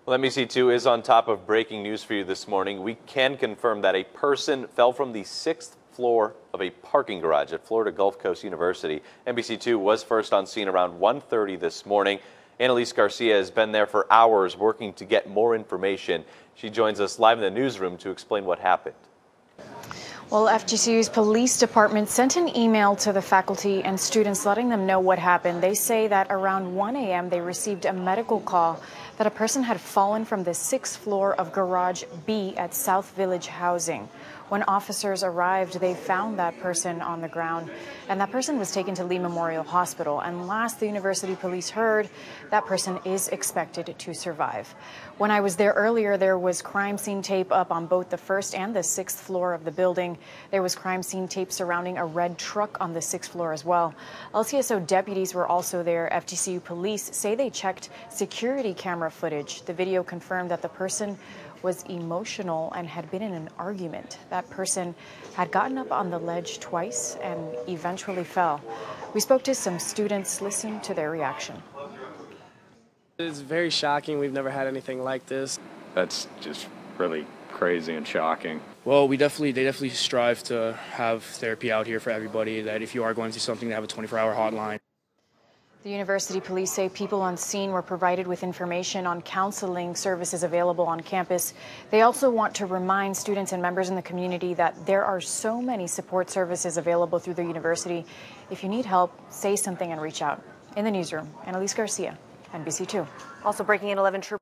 Well, NBC2 is on top of breaking news for you this morning. We can confirm that a person fell from the 6th floor of a parking garage at Florida Gulf Coast University. NBC2 was first on scene around 1:30 this morning. Annalise Garcia has been there for hours working to get more information. She joins us live in the newsroom to explain what happened. Well, FGCU's police department sent an email to the faculty and students letting them know what happened. They say that around 1 a.m. they received a medical call that a person had fallen from the 6th floor of Garage B at South Village Housing. When officers arrived, they found that person on the ground, and that person was taken to Lee Memorial Hospital. And last the university police heard, that person is expected to survive. When I was there earlier, there was crime scene tape up on both the 1st and the 6th floor of the building. There was crime scene tape surrounding a red truck on the 6th floor as well. LCSO deputies were also there. FGCU police say they checked security camera footage. The video confirmed that the person was emotional and had been in an argument. That person had gotten up on the ledge twice and eventually fell. We spoke to some students. Listen to their reaction. It's very shocking. We've never had anything like this. That's just really crazy and shocking. Well, they definitely strive to have therapy out here for everybody, that if you are going through something, to have a 24-hour hotline. The university police say people on scene were provided with information on counseling services available on campus. They also want to remind students and members in the community that there are so many support services available through the university. If you need help, say something and reach out. In the newsroom, Annalise Garcia, NBC2. Also breaking in 11 troopers.